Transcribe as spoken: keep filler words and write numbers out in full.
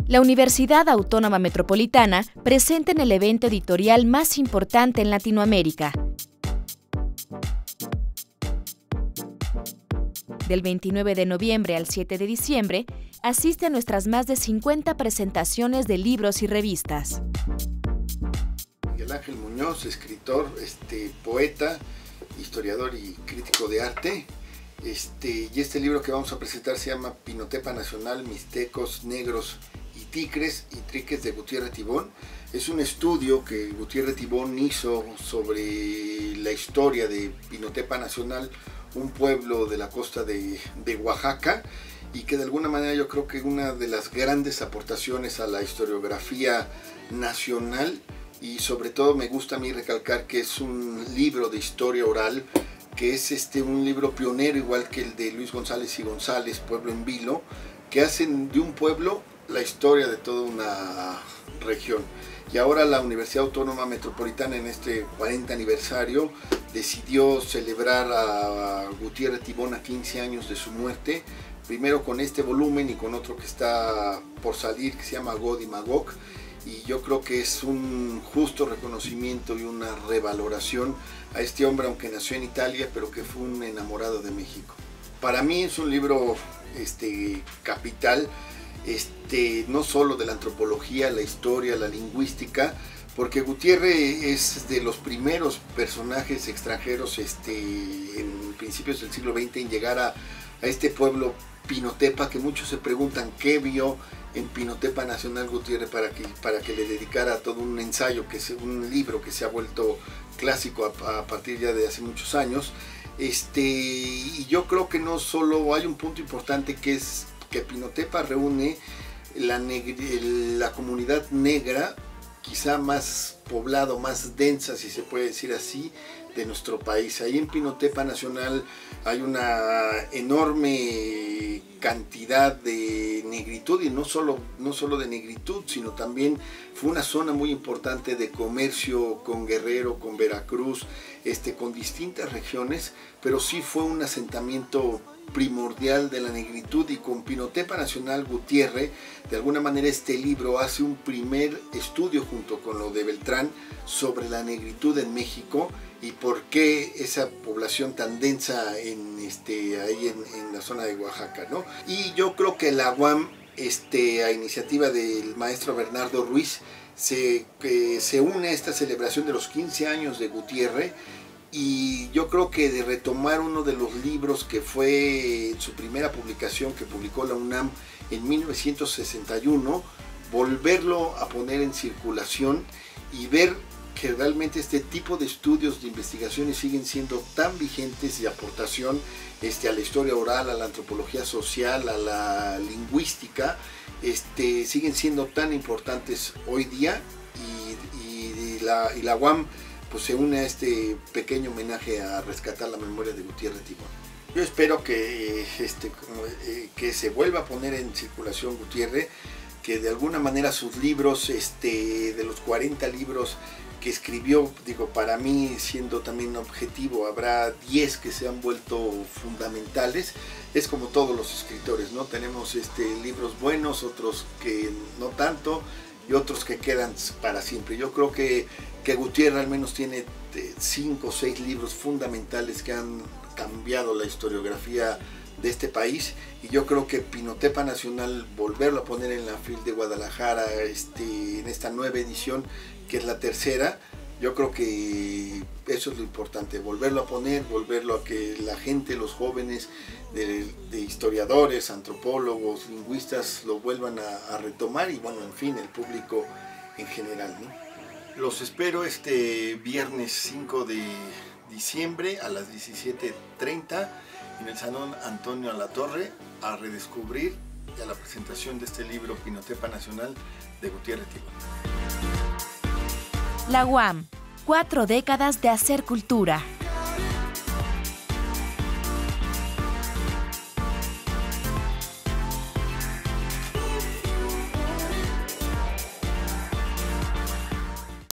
La Universidad Autónoma Metropolitana presenta en el evento editorial más importante en Latinoamérica. Del veintinueve de noviembre al siete de diciembre, asiste a nuestras más de cincuenta presentaciones de libros y revistas. Miguel Ángel Muñoz, escritor, este, poeta, historiador y crítico de arte. Este, y este libro que vamos a presentar se llama Pinotepa Nacional, Mixtecos, Negros y Ticres y Triques de Gutiérrez Tibón. Es un estudio que Gutiérrez Tibón hizo sobre la historia de Pinotepa Nacional, un pueblo de la costa de, de Oaxaca, y que de alguna manera yo creo que una de las grandes aportaciones a la historiografía nacional, y sobre todo me gusta a mí recalcar que es un libro de historia oral, que es este, un libro pionero igual que el de Luis González y González, Pueblo en Vilo, que hacen de un pueblo la historia de toda una región. Y ahora la Universidad Autónoma Metropolitana, en este cuarenta aniversario, decidió celebrar a Gutiérrez Tibón a quince años de su muerte, primero con este volumen y con otro que está por salir, que se llama God y Magog, y yo creo que es un justo reconocimiento y una revaloración a este hombre, aunque nació en Italia, pero que fue un enamorado de México. Para mí es un libro este, capital, este, no solo de la antropología, la historia, la lingüística, porque Gutiérrez es de los primeros personajes extranjeros este, en principios del siglo veinte en llegar a, a este pueblo Pinotepa, que muchos se preguntan qué vio en Pinotepa Nacional Gutiérrez para que, para que le dedicara todo un ensayo, que es un libro que se ha vuelto clásico a, a partir ya de hace muchos años. Este, y yo creo que no solo hay un punto importante, que es que Pinotepa reúne la, la comunidad negra quizá más poblado, más densa, si se puede decir así, de nuestro país. Ahí en Pinotepa Nacional hay una enorme cantidad de negritud, y no solo, no solo de negritud, sino también fue una zona muy importante de comercio con Guerrero, con Veracruz, este, con distintas regiones, pero sí fue un asentamiento primordial de la negritud. Y con Pinotepa Nacional Gutiérrez, de alguna manera este libro hace un primer estudio junto con lo de Beltrán sobre la negritud en México y por qué esa población tan densa en este, ahí en, en la zona de Oaxaca, ¿no? Y yo creo que la U A M, este, a iniciativa del maestro Bernardo Ruiz, se, eh, se une a esta celebración de los quince años de Gutiérrez. Y yo creo que de retomar uno de los libros que fue su primera publicación, que publicó la UNAM en mil novecientos sesenta y uno, volverlo a poner en circulación y ver que realmente este tipo de estudios, de investigaciones siguen siendo tan vigentes, y aportación este, a la historia oral, a la antropología social, a la lingüística, este, siguen siendo tan importantes hoy día, y, y, y, la, y la U A M pues se une a este pequeño homenaje a rescatar la memoria de Gutiérrez Tibón. Yo espero que, este, que se vuelva a poner en circulación Gutiérrez, que de alguna manera sus libros, este, de los cuarenta libros que escribió, digo, para mí, siendo también objetivo, habrá diez que se han vuelto fundamentales. Es como todos los escritores, ¿no? Tenemos este, libros buenos, otros que no tanto, y otros que quedan para siempre. Yo creo que, que Gutiérrez al menos tiene cinco o seis libros fundamentales que han cambiado la historiografía de este país, y yo creo que Pinotepa Nacional, volverlo a poner en la F I L de Guadalajara, este, en esta nueva edición, que es la tercera, yo creo que eso es lo importante, volverlo a poner, volverlo a que la gente, los jóvenes, de, de historiadores, antropólogos, lingüistas, lo vuelvan a, a retomar, y bueno, en fin, el público en general, ¿no? Los espero este viernes cinco de diciembre a las diecisiete treinta en el Salón Antonio Alatorre, a redescubrir y a la presentación de este libro Pinotepa Nacional de Gutiérrez Tibón. La U A M, cuatro décadas de hacer cultura.